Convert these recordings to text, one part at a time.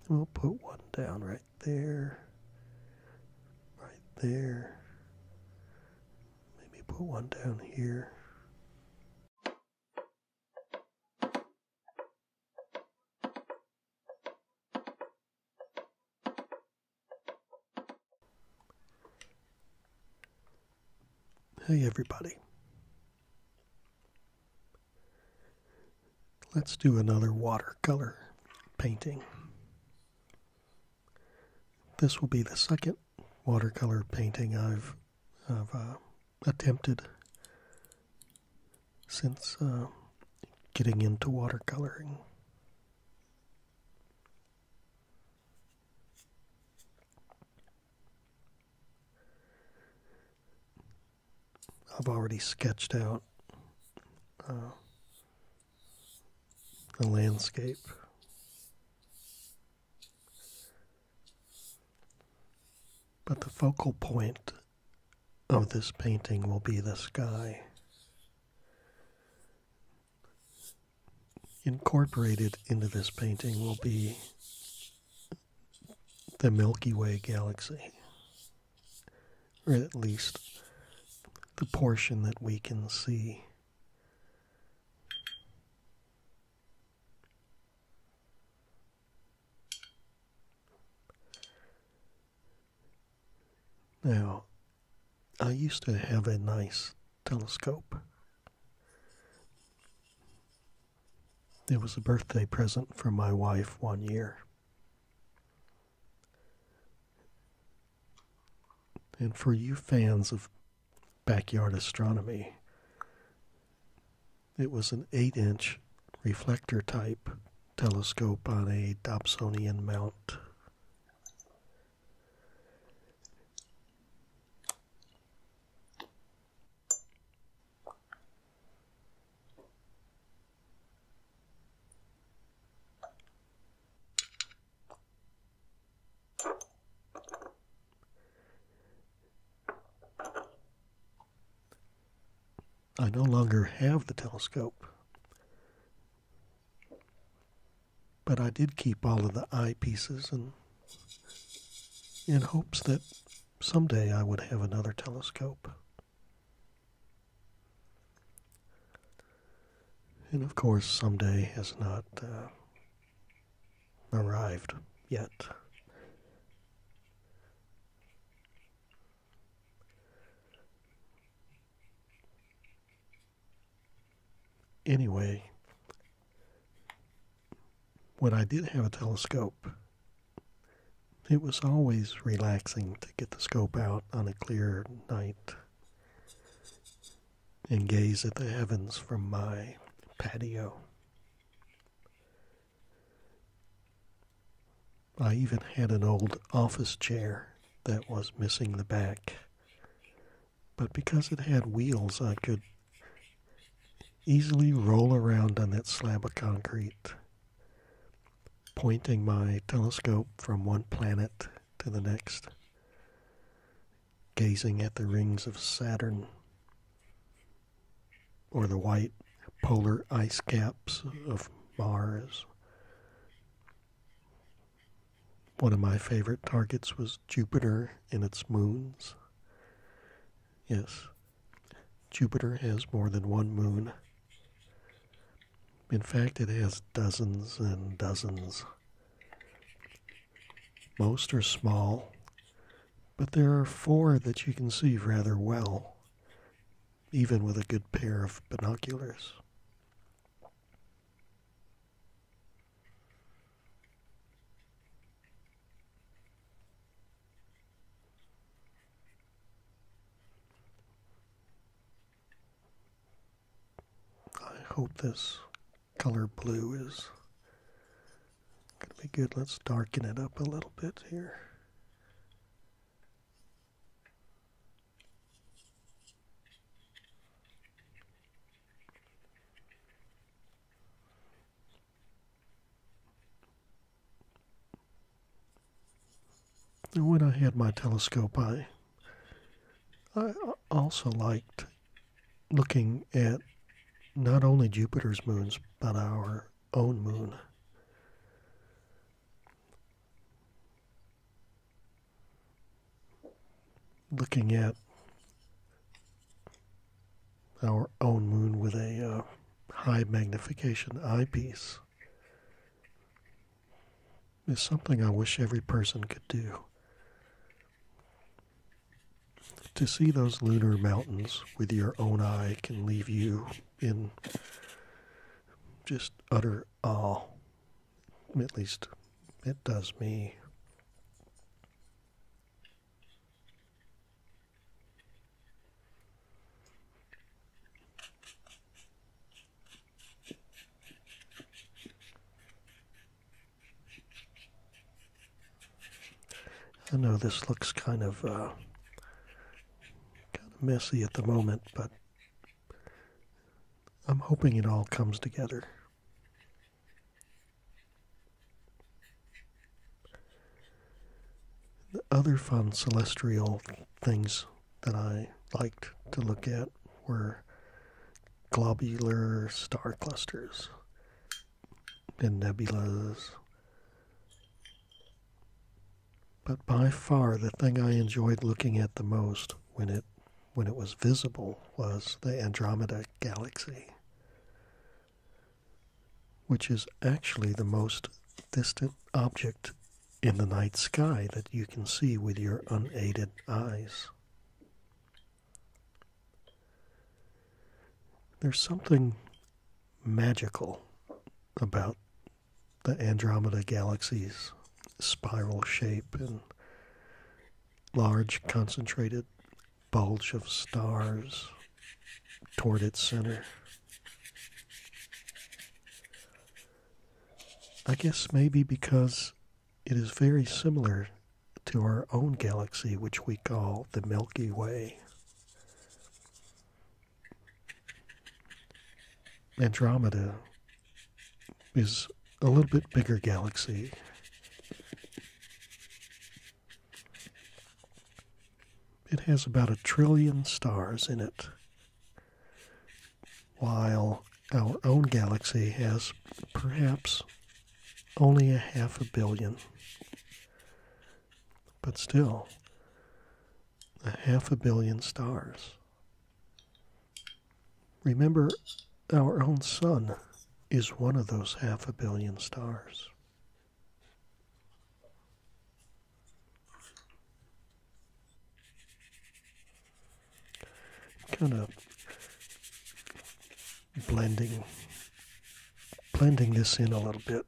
We'll put one down right there, right there. Maybe put one down here. Hey everybody. Let's do another watercolor painting. This will be the second watercolor painting I've attempted since getting into watercoloring. I've already sketched out the landscape. But the focal point of this painting will be the sky. Incorporated into this painting will be the Milky Way galaxy, or at least the portion that we can see. Now, I used to have a nice telescope. It was a birthday present from my wife one year. And for you fans of backyard astronomy, it was an 8-inch reflector type telescope on a Dobsonian mount. I no longer have the telescope, but I did keep all of the eyepieces in hopes that someday I would have another telescope. And of course, someday has not arrived yet. Anyway, when I did have a telescope, it was always relaxing to get the scope out on a clear night and gaze at the heavens from my patio. I even had an old office chair that was missing the back, but because it had wheels, I could easily roll around on that slab of concrete, pointing my telescope from one planet to the next, gazing at the rings of Saturn or the white polar ice caps of Mars. One of my favorite targets was Jupiter and its moons. Yes, Jupiter has more than one moon. In fact, it has dozens and dozens. Most are small, but there are 4 that you can see rather well, even with a good pair of binoculars. I hope this color blue is going to be good. Let's darken it up a little bit here. And when I had my telescope, I also liked looking at not only Jupiter's moons, but our own moon. looking at our own moon with a high magnification eyepiece is something I wish every person could do. To see those lunar mountains with your own eye can leave you in just utter awe. At least it does me. I know this looks kind of messy at the moment, but I'm hoping it all comes together. The other fun celestial things that I liked to look at were globular star clusters and nebulas. But by far the thing I enjoyed looking at the most when it was visible was the Andromeda galaxy, which is actually the most distant object in the night sky that you can see with your unaided eyes. There's something magical about the Andromeda galaxy's spiral shape and large concentrated bulge of stars toward its center. I guess maybe because it is very similar to our own galaxy, which we call the Milky Way. Andromeda is a little bit bigger galaxy. It has about 1 trillion stars in it, while our own galaxy has perhaps only 500 million. But still, 500 million stars. Remember, our own sun is one of those 500 million stars. Kind of blending this in a little bit.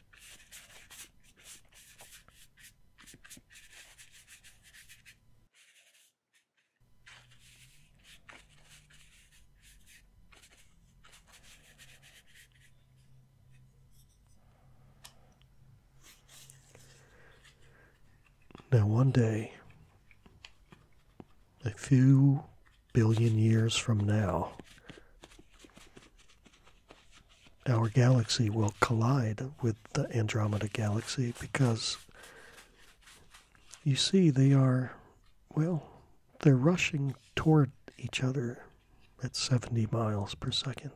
Now one day, a few billion years from now, our galaxy will collide with the Andromeda galaxy because, you see, they're rushing toward each other at 70 miles per second.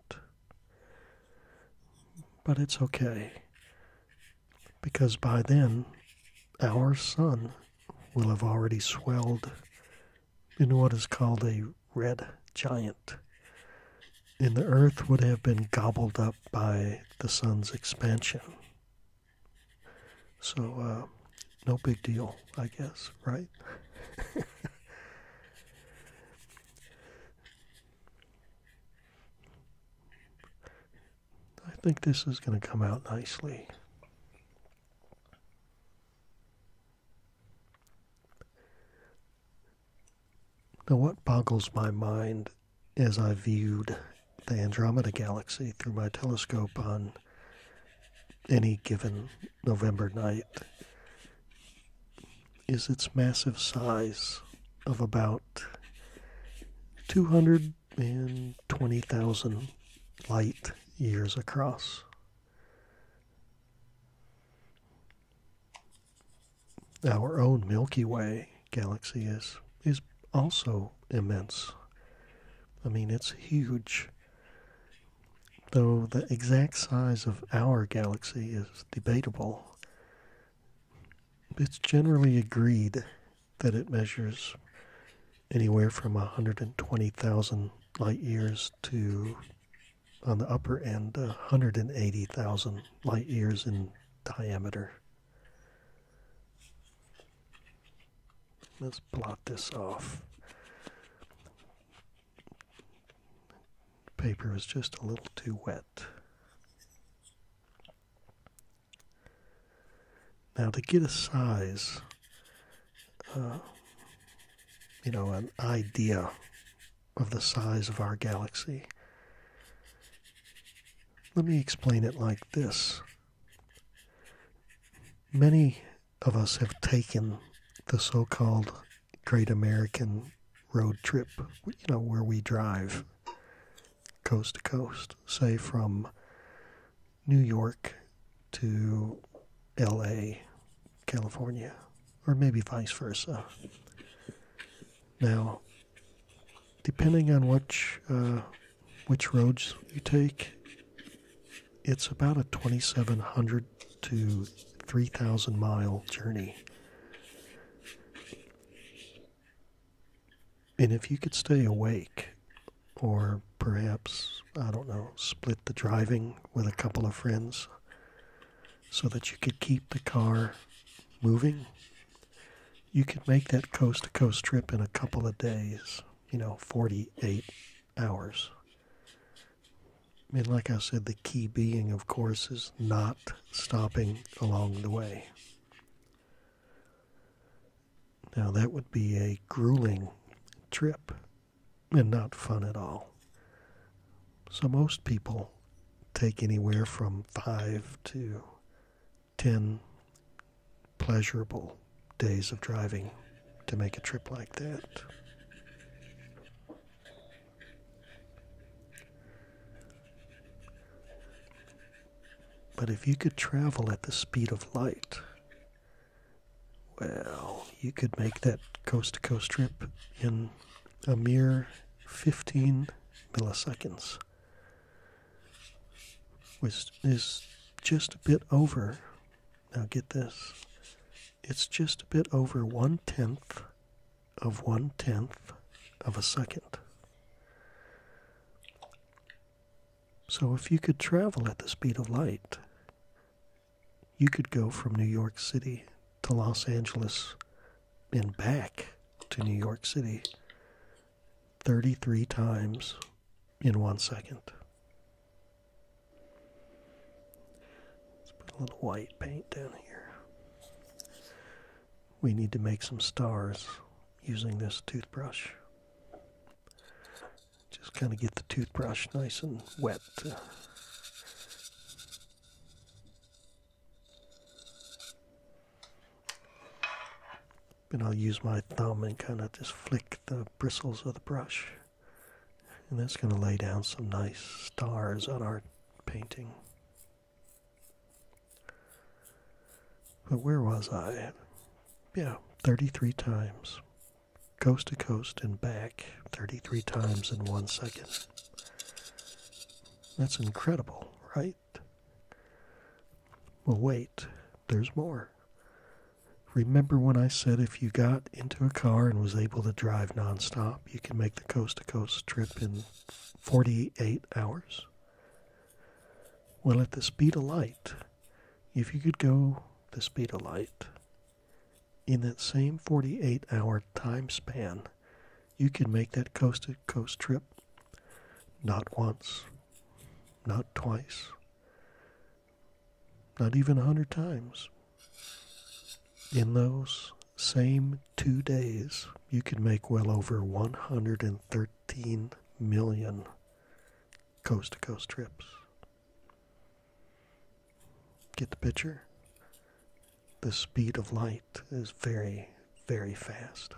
But it's okay, because by then, our sun will have already swelled into what is called a red giant, and the Earth would have been gobbled up by the sun's expansion. So, no big deal, I guess, right? I think this is going to come out nicely. Now, what boggles my mind as I viewed the Andromeda galaxy through my telescope on any given November night is its massive size of about 220,000 light years across. Our own Milky Way galaxy is also immense. I mean, it's huge. Though the exact size of our galaxy is debatable, it's generally agreed that it measures anywhere from 120,000 light years to, on the upper end, 180,000 light years in diameter. Let's blot this off. The paper is just a little too wet. Now to get a size, an idea of the size of our galaxy, let me explain it like this. Many of us have taken the so-called Great American Road Trip, where we drive coast to coast, say from New York to LA, California, or maybe vice versa. Now, depending on which roads you take, it's about a 2,700 to 3,000 mile journey. And if you could stay awake, or perhaps, split the driving with a couple of friends so that you could keep the car moving, you could make that coast-to-coast trip in a couple of days, 48 hours. And like I said, the key being, of course, is not stopping along the way. Now, that would be a grueling trip and not fun at all. So most people take anywhere from 5 to 10 pleasurable days of driving to make a trip like that. But if you could travel at the speed of light, well, you could make that coast-to-coast trip in a mere 15 milliseconds, which is just a bit over, now get this, it's just a bit over 1/10 of a second. So if you could travel at the speed of light, you could go from New York City to Los Angeles and back to New York City 33 times in 1 second. Let's put a little white paint down here. We need to make some stars using this toothbrush. Just kind of get the toothbrush nice and wet. And I'll use my thumb and kind of just flick the bristles of the brush. And that's going to lay down some nice stars on our painting. But where was I? Yeah, 33 times. Coast to coast and back 33 times in 1 second. That's incredible, right? Well, wait, there's more. Remember when I said if you got into a car and was able to drive nonstop, you could make the coast-to-coast trip in 48 hours? Well, at the speed of light, if you could go the speed of light, in that same 48-hour time span, you could make that coast-to-coast trip not once, not twice, not even 100 times. In those same 2 days, you could make well over 113 million coast-to-coast trips. Get the picture? The speed of light is very, very fast.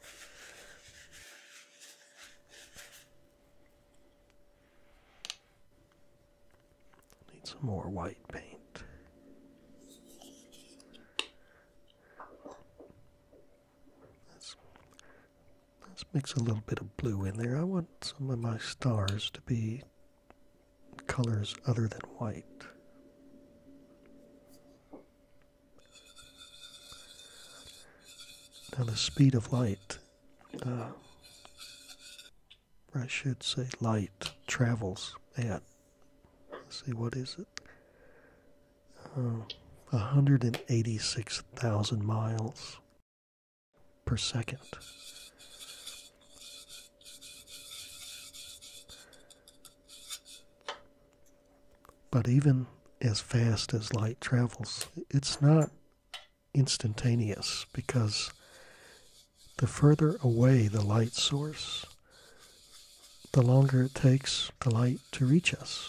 Need some more white paint. Let's mix a little bit of blue in there. I want some of my stars to be colors other than white. Now the speed of light I should say light, travels at, let's see, what is it? 186,000 miles per second. But even as fast as light travels, it's not instantaneous, because the further away the light source, the longer it takes the light to reach us.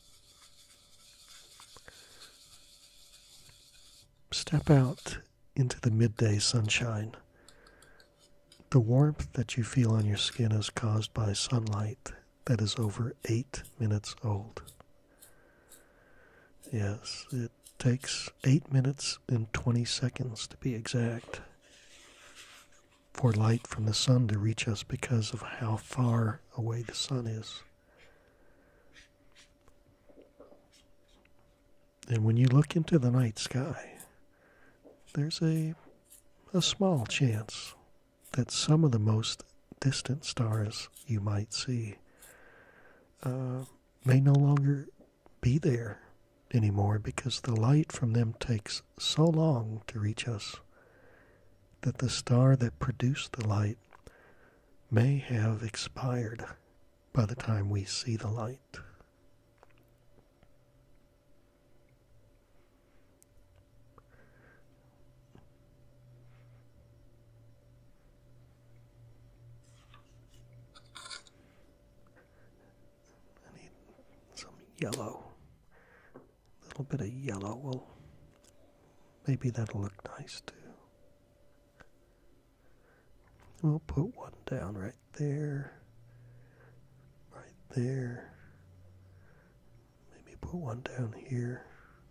Step out into the midday sunshine. The warmth that you feel on your skin is caused by sunlight that is over 8 minutes old. Yes, it takes 8 minutes and 20 seconds to be exact for light from the sun to reach us, because of how far away the sun is. And when you look into the night sky, there's a small chance that some of the most distant stars you might see may no longer be there anymore, because the light from them takes so long to reach us that the star that produced the light may have expired by the time we see the light. I need some yellow. A little bit of yellow will, maybe that'll look nice too. We'll put one down right there, maybe put one down here.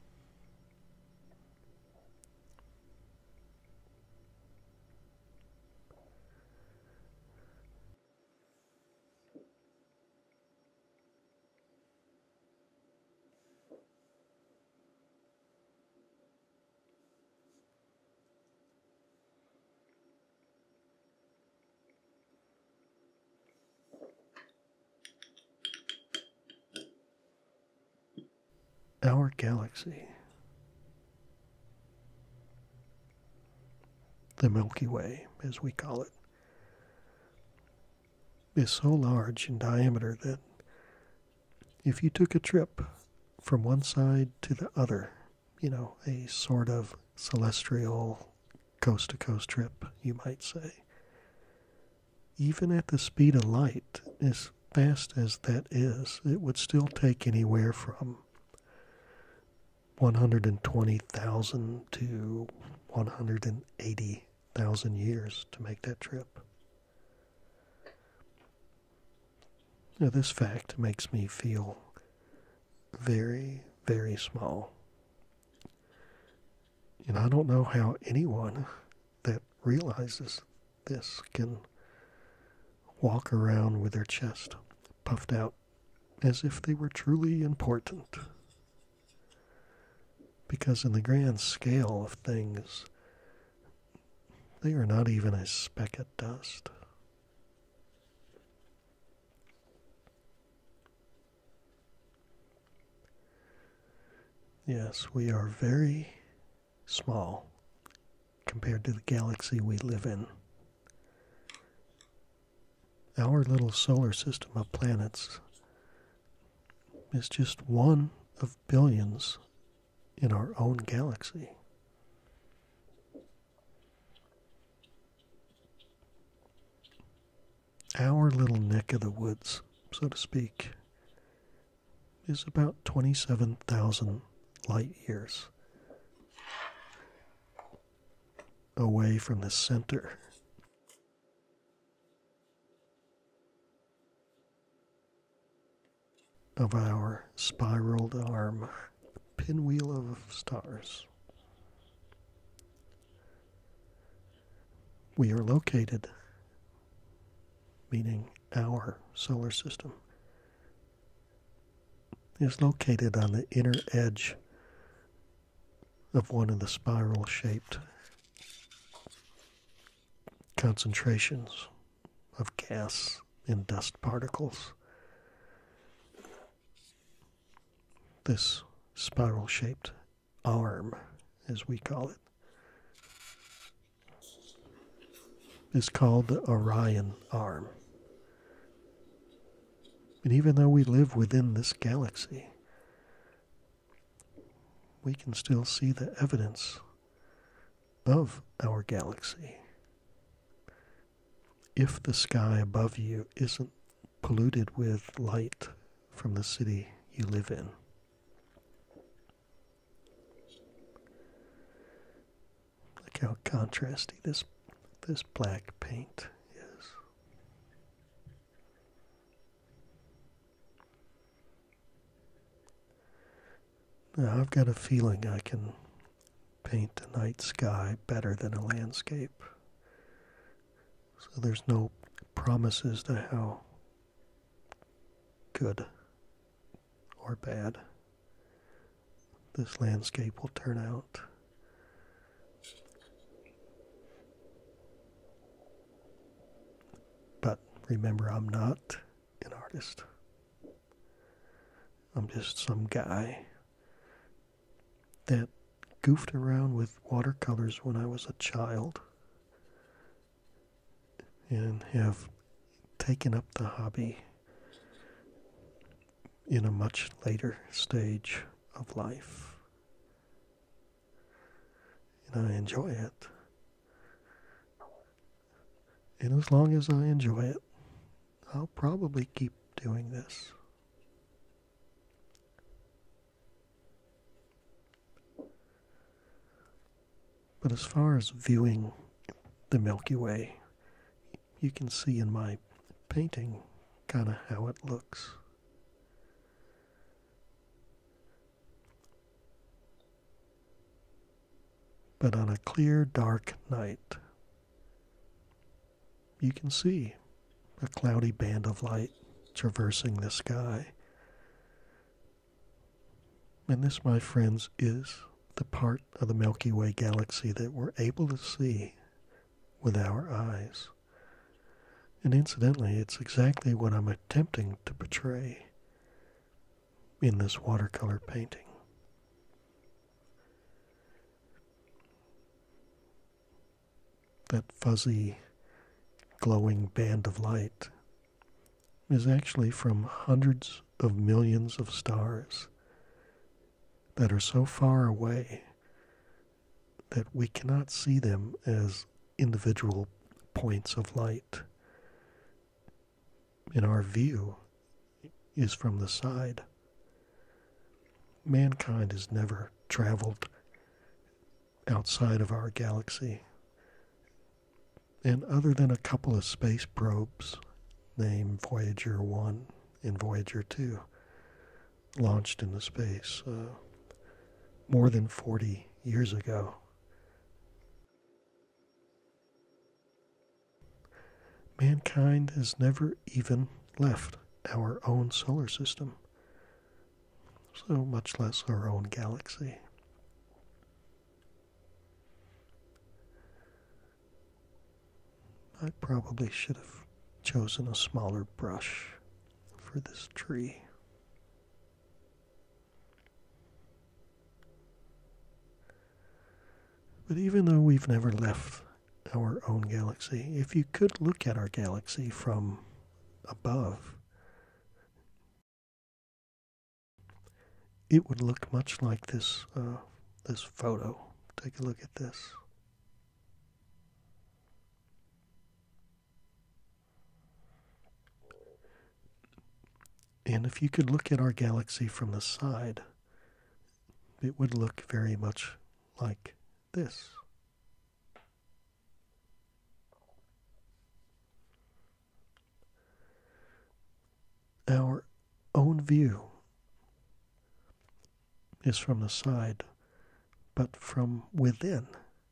Our galaxy, the Milky Way, as we call it, is so large in diameter that if you took a trip from one side to the other, a sort of celestial coast-to-coast trip, you might say, even at the speed of light, as fast as that is, it would still take anywhere from 120,000 to 180,000 years to make that trip. Now, this fact makes me feel very, very small. And I don't know how anyone that realizes this can walk around with their chest puffed out as if they were truly important. Because in the grand scale of things, they are not even a speck of dust. Yes, we are very small compared to the galaxy we live in. Our little solar system of planets is just one of billions in our own galaxy. Our little neck of the woods, so to speak, is about 27,000 light years away from the center of our spiraled arm pinwheel of stars. We are located, meaning our solar system, is located on the inner edge of one of the spiral-shaped concentrations of gas and dust particles. This spiral-shaped arm, as we call it, is called the Orion Arm. And even though we live within this galaxy, we can still see the evidence of our galaxy. If the sky above you isn't polluted with light from the city you live in. Look how contrasty this black paint is. Now I've got a feeling I can paint a night sky better than a landscape. So there's no promises to how good or bad this landscape will turn out. But remember, I'm not an artist. I'm just some guy that goofed around with watercolors when I was a child and have taken up the hobby in a much later stage of life. And I enjoy it. And as long as I enjoy it, I'll probably keep doing this. But as far as viewing the Milky Way, you can see in my painting kind of how it looks. But on a clear, dark night, you can see a cloudy band of light traversing the sky. And this, my friends, is the part of the Milky Way galaxy that we're able to see with our eyes. And incidentally, it's exactly what I'm attempting to portray in this watercolor painting. That fuzzy, glowing band of light is actually from hundreds of millions of stars that are so far away that we cannot see them as individual points of light. And our view is from the side. Mankind has never traveled outside of our galaxy. And other than a couple of space probes named Voyager 1 and Voyager 2, launched into space more than 40 years ago, mankind has never even left our own solar system, so much less our own galaxy. I probably should have chosen a smaller brush for this tree. But even though we've never left our own galaxy, if you could look at our galaxy from above, it would look much like this photo. Take a look at this. And if you could look at our galaxy from the side, it would look very much like this. Our own view is from the side, but from within.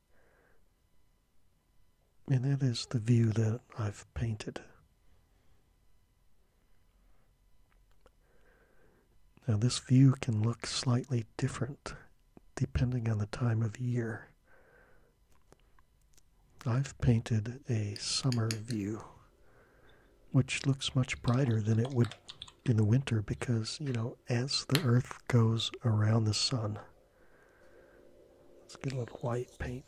And that is the view that I've painted. Now this view can look slightly different depending on the time of year. I've painted a summer view which looks much brighter than it would in the winter because, as the Earth goes around the sun, let's get a little white paint.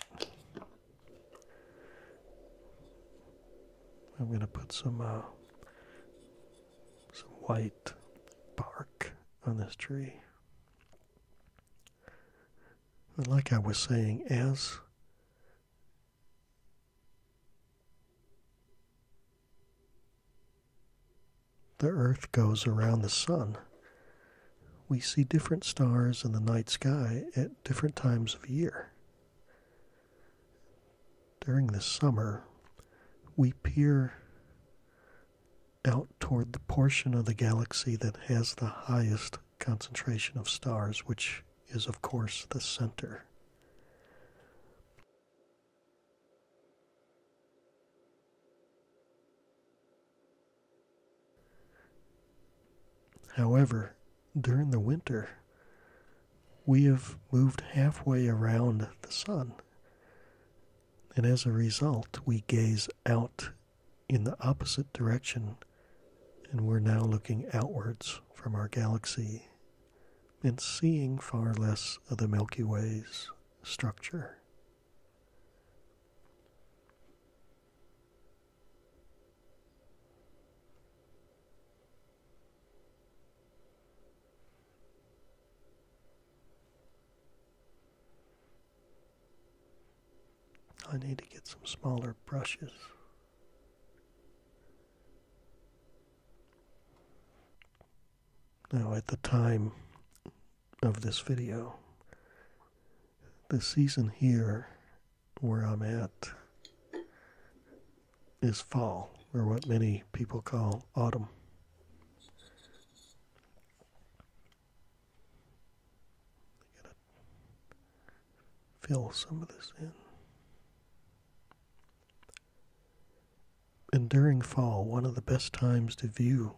I'm going to put some white bark on this tree. And like I was saying, as the Earth goes around the sun, we see different stars in the night sky at different times of year. During the summer, we peer out toward the portion of the galaxy that has the highest concentration of stars, which is, of course, the center. However, during the winter, we have moved halfway around the sun, and as a result, we gaze out in the opposite direction, and we're now looking outwards from our galaxy and seeing far less of the Milky Way's structure. I need to get some smaller brushes. Now, at the time of this video, the season here where I'm at is fall, or what many people call autumn. I gotta fill some of this in. And during fall, one of the best times to view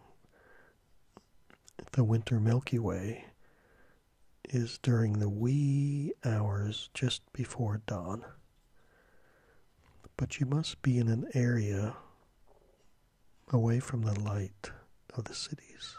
the winter Milky Way is during the wee hours just before dawn. But you must be in an area away from the light of the cities.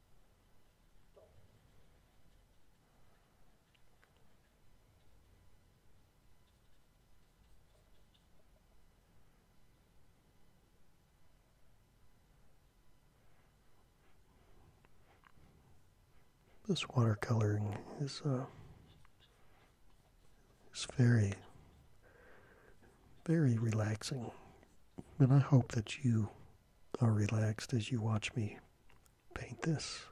This watercoloring is very, very relaxing, and I hope that you are relaxed as you watch me paint this.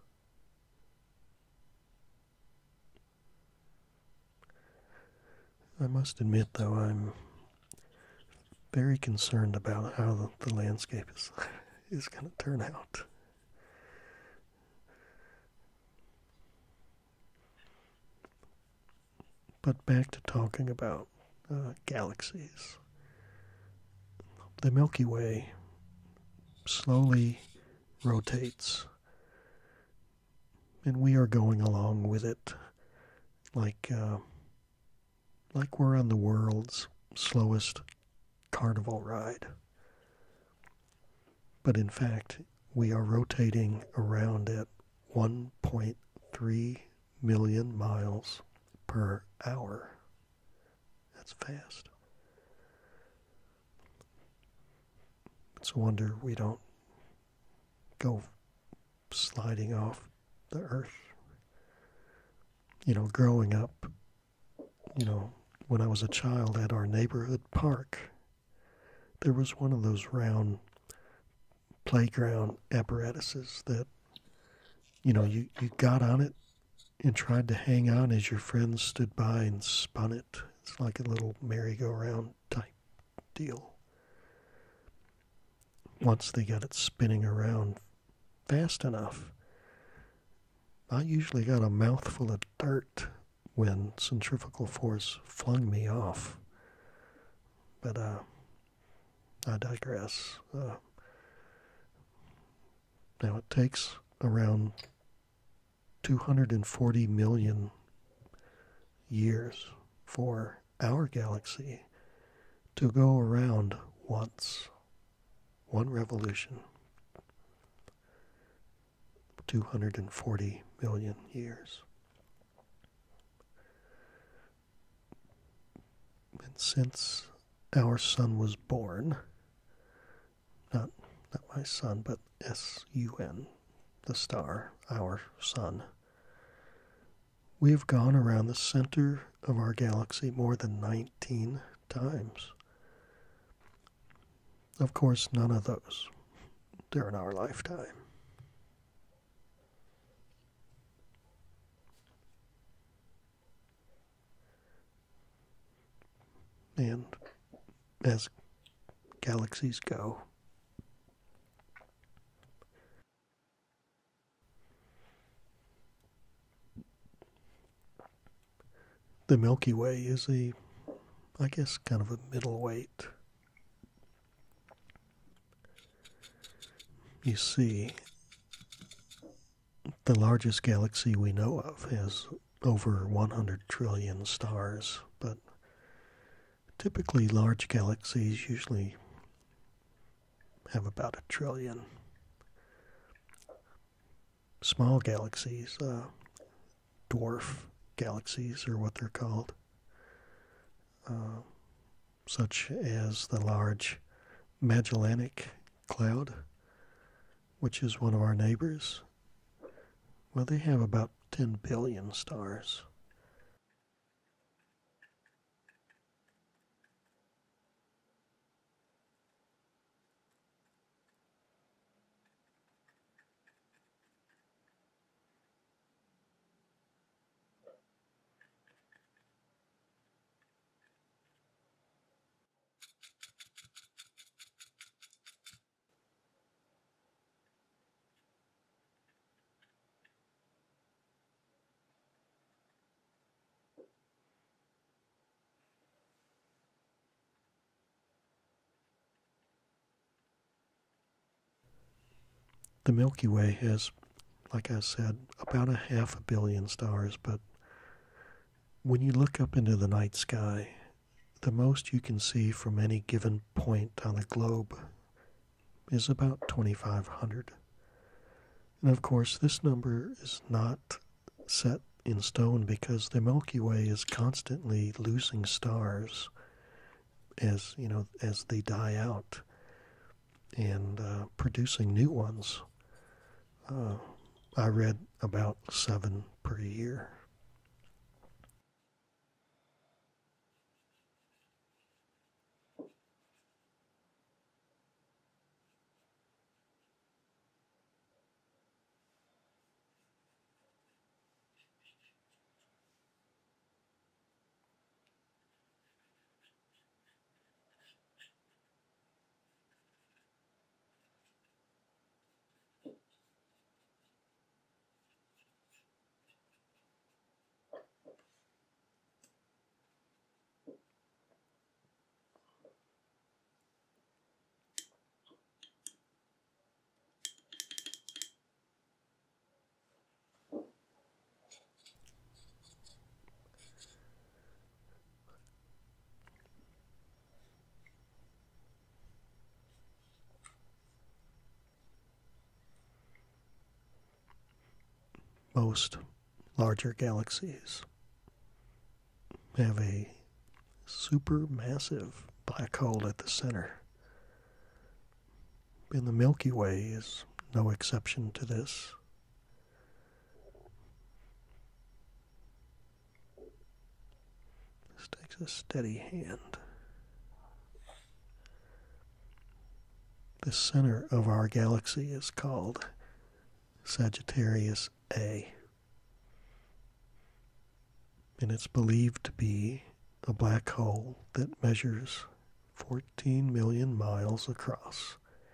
I must admit, though, I'm very concerned about how the landscape is going to turn out. But back to talking about galaxies. The Milky Way slowly rotates, and we are going along with it like we're on the world's slowest carnival ride. But in fact, we are rotating around at 1.3 million miles per hour. That's fast. It's a wonder we don't go sliding off the Earth. Growing up, when I was a child at our neighborhood park, there was one of those round playground apparatuses that, you got on it and tried to hang on as your friends stood by and spun it. It's like a little merry-go-round type deal. Once they got it spinning around fast enough, I usually got a mouthful of dirt when centrifugal force flung me off. But I digress. Now it takes around 240 million years for our galaxy to go around once. One revolution. 240 million years. And since our sun was born, not my sun, but SUN, the star, our sun, we have gone around the center of our galaxy more than 19 times. Of course, none of those during our lifetime. And as galaxies go, the Milky Way is I guess, kind of a middleweight. You see, the largest galaxy we know of has over 100 trillion stars, but typically large galaxies usually have about 1 trillion. Small galaxies, dwarf galaxies are what they're called, such as the Large Magellanic Cloud, which is one of our neighbors. Well, they have about 10 billion stars. The Milky Way has, like I said, about 500 million stars, but when you look up into the night sky, the most you can see from any given point on the globe is about 2,500. And of course, this number is not set in stone because the Milky Way is constantly losing stars as they die out and producing new ones. I read about 7 per year. Most larger galaxies have a supermassive black hole at the center. And the Milky Way is no exception to this. This takes a steady hand. The center of our galaxy is called Sagittarius A. And it's believed to be a black hole that measures 14 million miles across.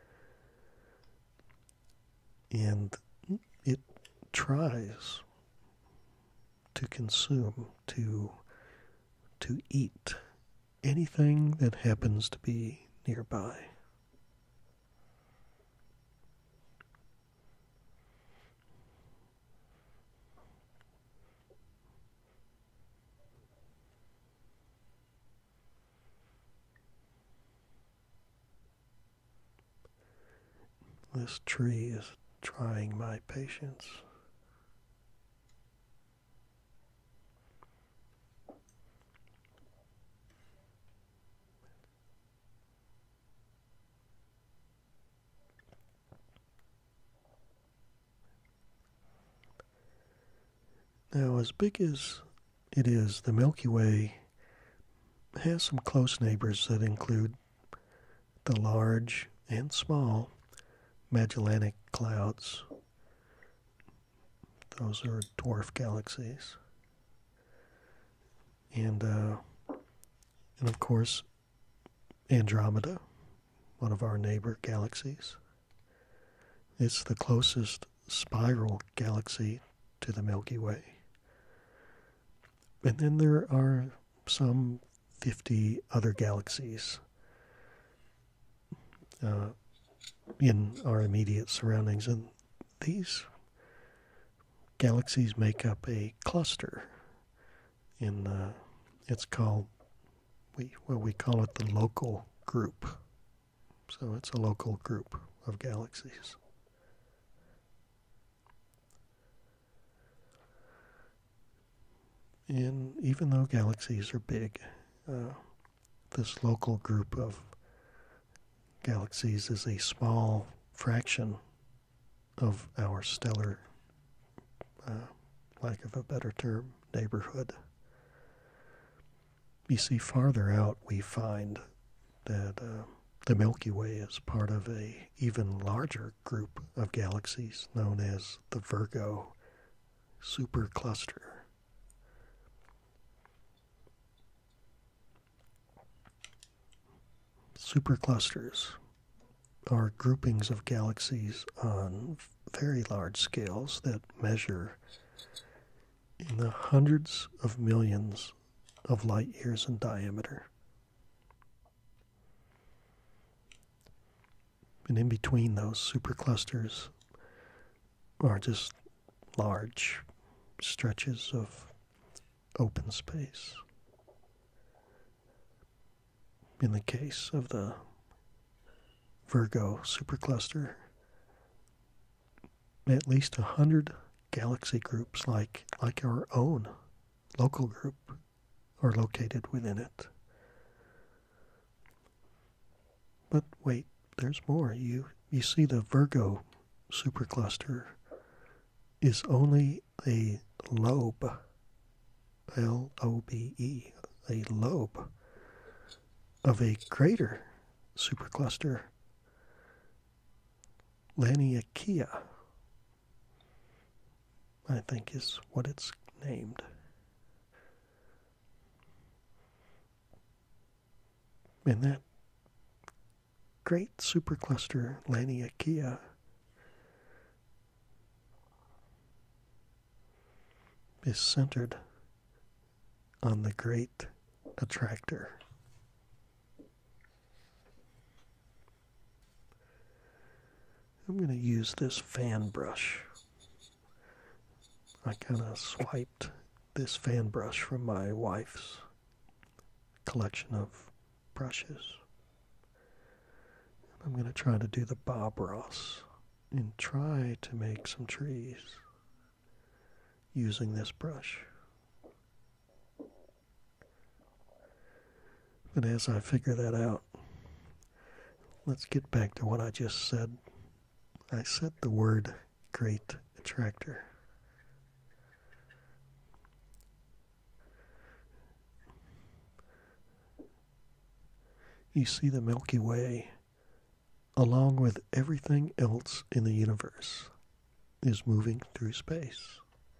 And it tries to consume, to eat anything that happens to be nearby. This tree is trying my patience. Now, as big as it is, the Milky Way has some close neighbors that include the large and small Magellanic Clouds. Those are dwarf galaxies. And of course, Andromeda, one of our neighbor galaxies. It's the closest spiral galaxy to the Milky Way. And then there are some 50 other galaxies in our immediate surroundings, and these galaxies make up a cluster. In it's called we call it the local group. So it's a local group of galaxies. And even though galaxies are big, this local group of galaxies is a small fraction of our stellar, lack of a better term, neighborhood. You see, farther out we find that the Milky Way is part of a even larger group of galaxies known as the Virgo supercluster. Superclusters are groupings of galaxies on very large scales that measure in the hundreds of millions of light years in diameter. And in between those superclusters are just large stretches of open space. In the case of the Virgo supercluster, at least 100 galaxy groups like our own local group are located within it. But wait, there's more. You see, the Virgo supercluster is only a lobe, L-O-B-E, a lobe of a greater supercluster, Laniakea, I think is what it's named. And that great supercluster, Laniakea, is centered on the great attractor. I'm going to use this fan brush. I kind of swiped this fan brush from my wife's collection of brushes. I'm going to try to do the Bob Ross and try to make some trees using this brush. But as I figure that out, let's get back to what I just said. I said the word great attractor. You see, the Milky Way, along with everything else in the universe, is moving through space.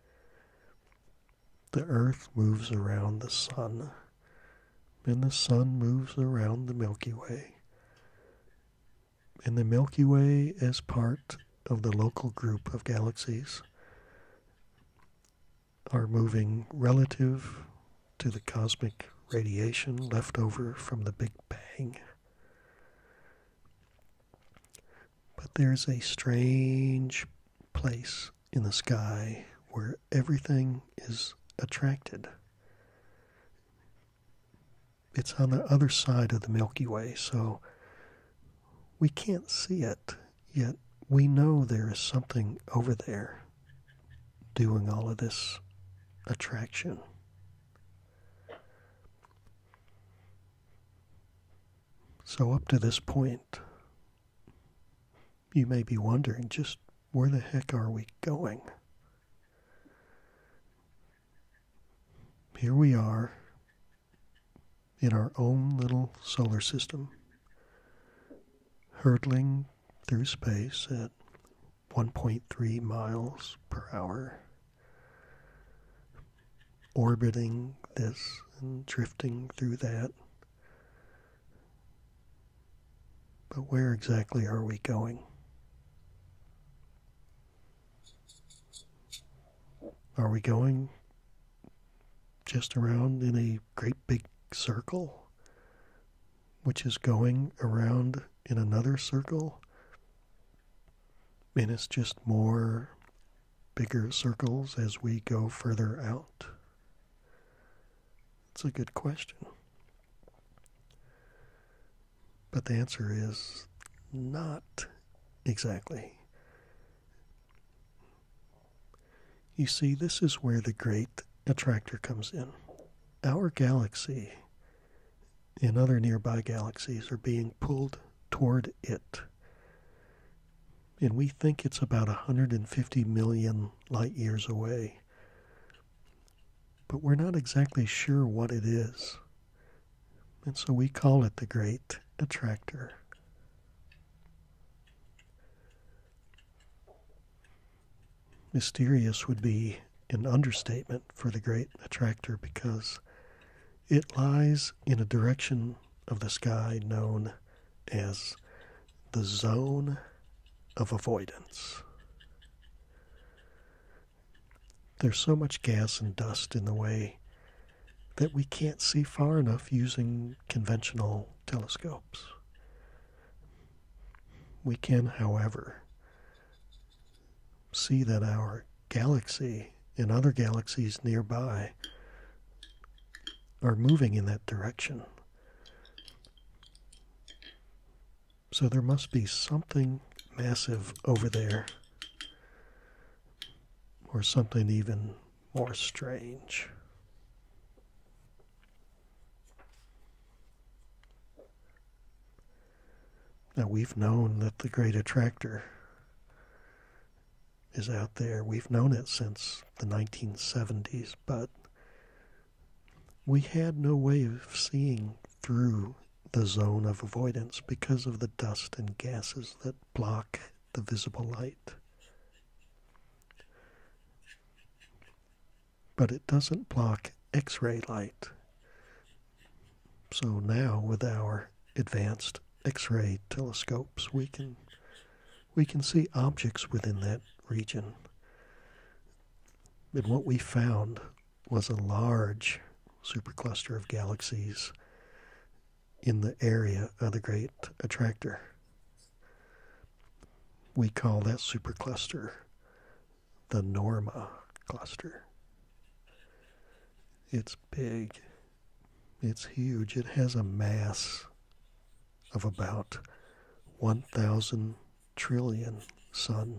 The Earth moves around the sun, and the sun moves around the Milky Way. And the Milky Way, as part of the local group of galaxies, are moving relative to the cosmic radiation left over from the Big Bang. But there's a strange place in the sky where everything is attracted. It's on the other side of the Milky Way, so we can't see it, yet we know there is something over there doing all of this attraction. So up to this point, you may be wondering, just where the heck are we going? Here we are in our own little solar system, hurtling through space at 1.3 miles per hour, orbiting this and drifting through that. But where exactly are we going? Are we going just around in a great big circle, which is going around in another circle, and it's just more bigger circles as we go further out? It's a good question. But the answer is not exactly. You see, this is where the great attractor comes in. Our galaxy and other nearby galaxies are being pulled toward it. And we think it's about 150 million light years away. But we're not exactly sure what it is. And so we call it the great attractor. Mysterious would be an understatement for the great attractor, because it lies in a direction of the sky known as the zone of avoidance. There's so much gas and dust in the way that we can't see far enough using conventional telescopes. We can, however, see that our galaxy and other galaxies nearby are moving in that direction. So there must be something massive over there, or something even more strange. Now, we've known that the great attractor is out there. We've known it since the 1970s, but we had no way of seeing through the zone of avoidance because of the dust and gases that block the visible light. But it doesn't block X-ray light. So now, with our advanced X-ray telescopes, we can see objects within that region. And what we found was a large supercluster of galaxies in the area of the great attractor. We call that supercluster the Norma cluster. It's big. It's huge. It has a mass of about 1,000 trillion suns.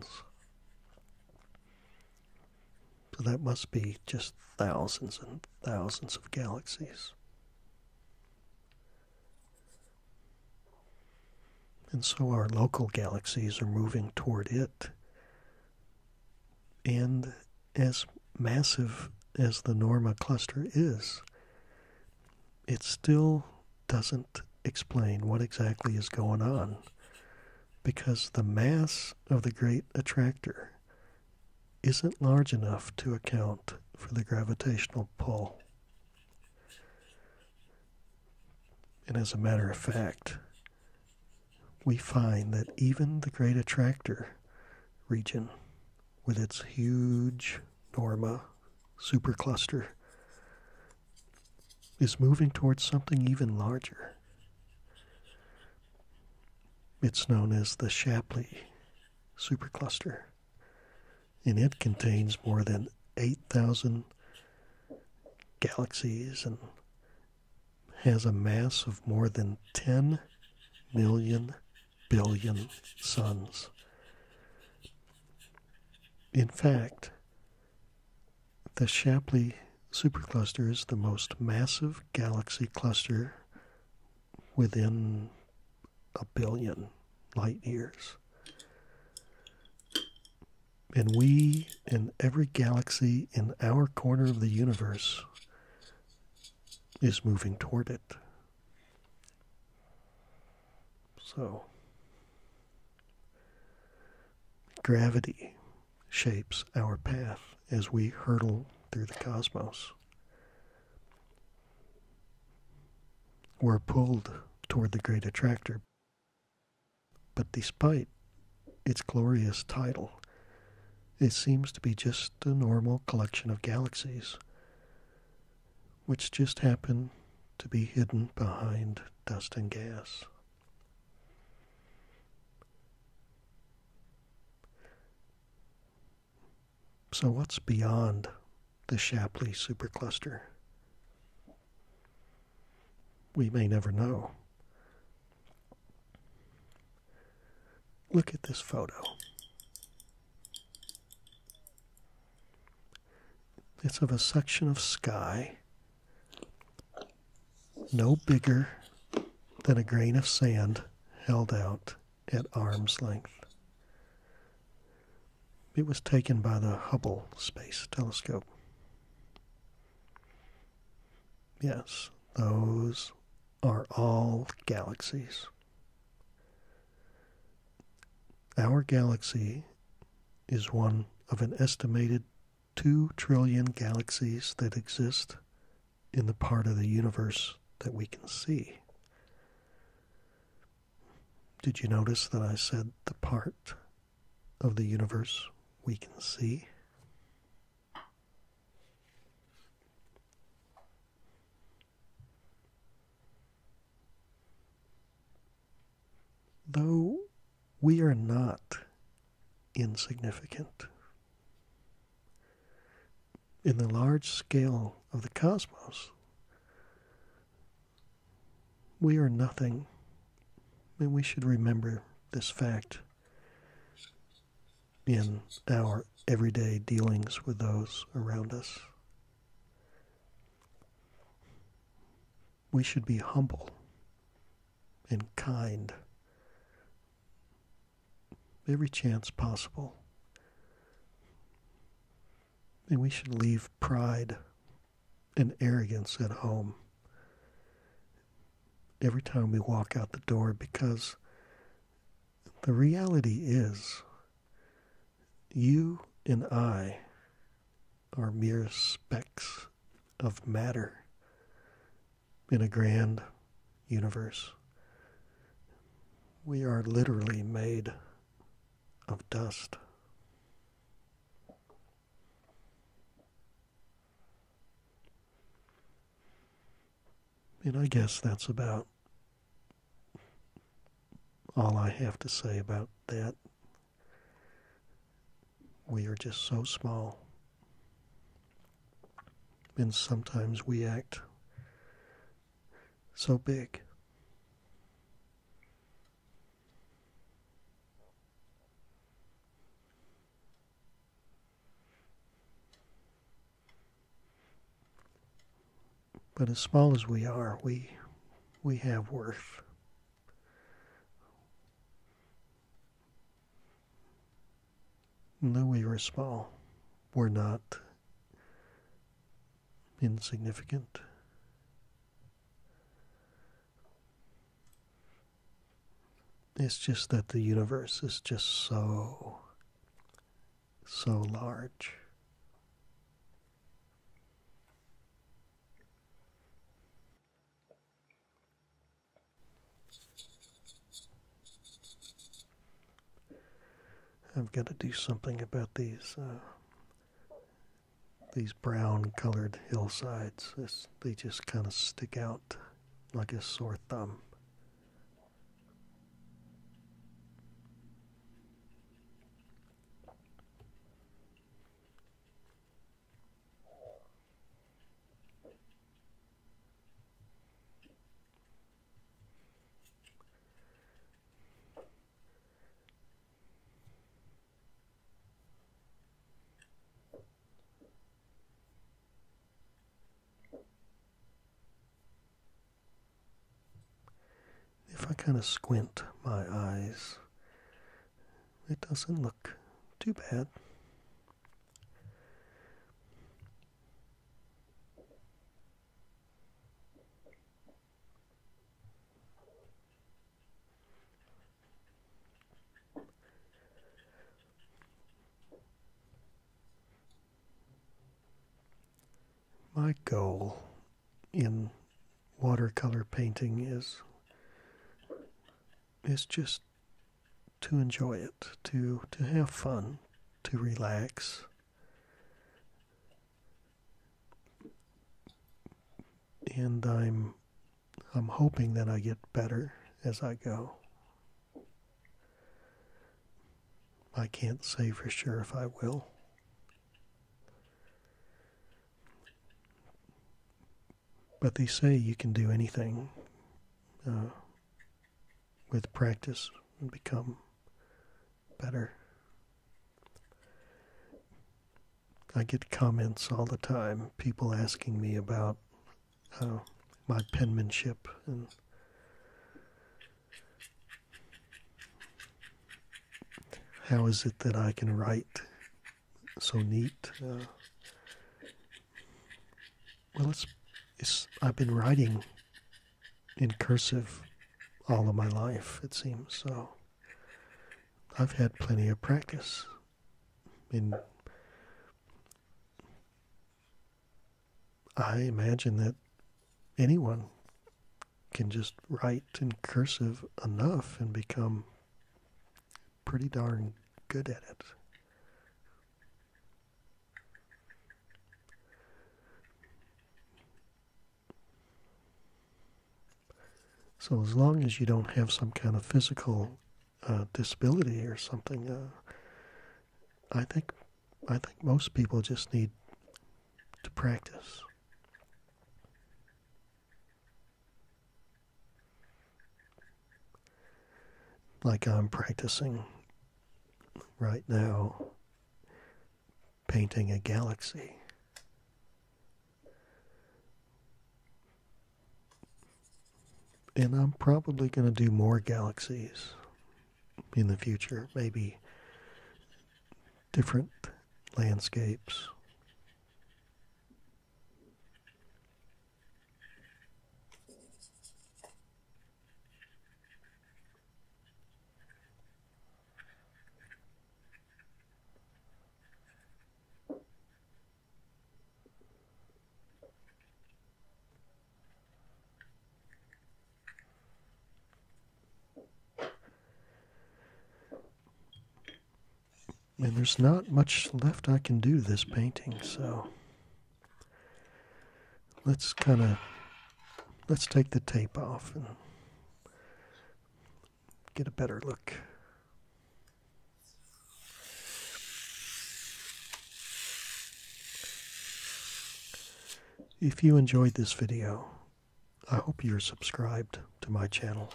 So that must be just thousands and thousands of galaxies. And so our local galaxies are moving toward it. And as massive as the Norma cluster is, it still doesn't explain what exactly is going on, because the mass of the great attractor isn't large enough to account for the gravitational pull. And as a matter of fact, we find that even the great attractor region, with its huge Norma supercluster, is moving towards something even larger. It's known as the Shapley supercluster, and it contains more than 8,000 galaxies and has a mass of more than 10 million billion suns. In fact, the Shapley supercluster is the most massive galaxy cluster within a billion light years. And we and every galaxy in our corner of the universe is moving toward it. So, gravity shapes our path as we hurtle through the cosmos. We're pulled toward the great attractor. But despite its glorious title, it seems to be just a normal collection of galaxies, which just happen to be hidden behind dust and gas. So what's beyond the Shapley supercluster? We may never know. Look at this photo. It's of a section of sky no bigger than a grain of sand held out at arm's length. It was taken by the Hubble Space Telescope. Yes, those are all galaxies. Our galaxy is one of an estimated 2 trillion galaxies that exist in the part of the universe that we can see. Did you notice that I said the part of the universe we can see? Though we are not insignificant in the large scale of the cosmos, we are nothing, and we should remember this fact in our everyday dealings with those around us. We should be humble and kind every chance possible. And we should leave pride and arrogance at home every time we walk out the door, because the reality is you and I are mere specks of matter in a grand universe. We are literally made of dust. And I guess that's about all I have to say about that. We are just so small. And sometimes we act so big. But as small as we are, we have worth. And though we are small, we're not insignificant. It's just that the universe is just so large. I've got to do something about these brown colored hillsides. They just kind of stick out like a sore thumb. if I kind of squint my eyes, it doesn't look too bad. My goal in watercolor painting is just to enjoy it, to have fun, to relax. And I'm hoping that I get better as I go. I can't say for sure if I will. But they say you can do anything with practice and become better. I get comments all the time, people asking me about my penmanship and how is it that I can write so neat. Well, I've been writing in cursive all of my life, it seems, so I've had plenty of practice. I imagine that anyone can just write in cursive enough and become pretty darn good at it. So as long as you don't have some kind of physical disability or something, I think most people just need to practice. Like I'm practicing right now, painting a galaxy. And I'm probably going to do more galaxies in the future, maybe different landscapes. And there's not much left I can do to this painting, so let's take the tape off and get a better look. If you enjoyed this video, I hope you're subscribed to my channel.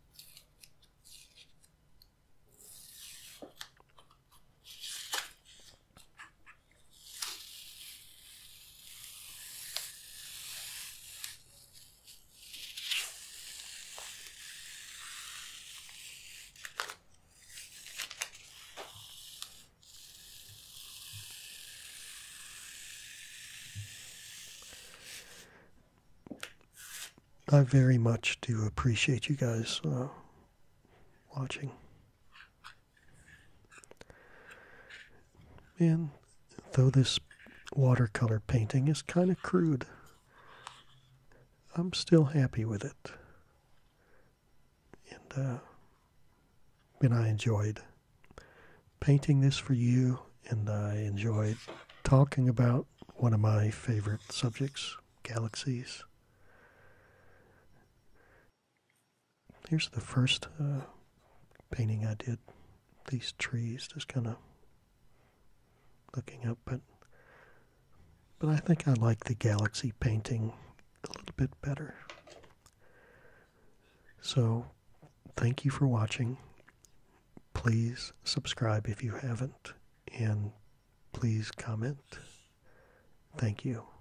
I very much do appreciate you guys watching. And though this watercolor painting is kind of crude, I'm still happy with it. And I enjoyed painting this for you, and I enjoyed talking about one of my favorite subjects, galaxies. Here's the first painting I did. These trees, just kind of looking up, but I think I like the galaxy painting a little bit better. So, thank you for watching. Please subscribe if you haven't, and please comment. Thank you.